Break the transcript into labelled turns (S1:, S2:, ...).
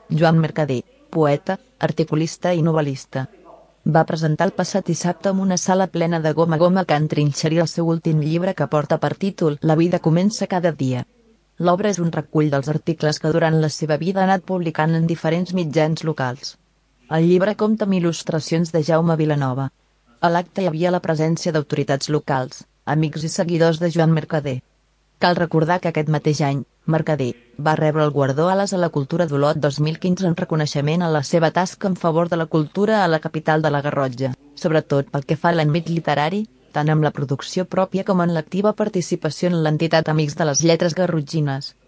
S1: Joan Mercader, poeta, articulista i novel·lista. Va presentar el passat dissabte en una sala plena de goma a goma Can Trinxeria el seu últim llibre que porta per títol La vida comença cada dia. L'obra és un recull dels articles que durant la seva vida ha anat publicant en diferents mitjans locals. El llibre compta amb il·lustracions de Jaume Vilanova. A l'acte hi havia la presència d'autoritats locals, amics i seguidors de Joan Mercader. Cal recordar que aquest mateix any, Mercader va rebre el guardó Ales a la Cultura d'Olot 2015 en reconeixement a la seva tasca en favor de la cultura a la capital de la Garrotxa, sobretot pel que fa a l'àmbit literari, tant amb la producció pròpia com en l'activa participació en l'entitat Amics de les Lletres Garrotxines.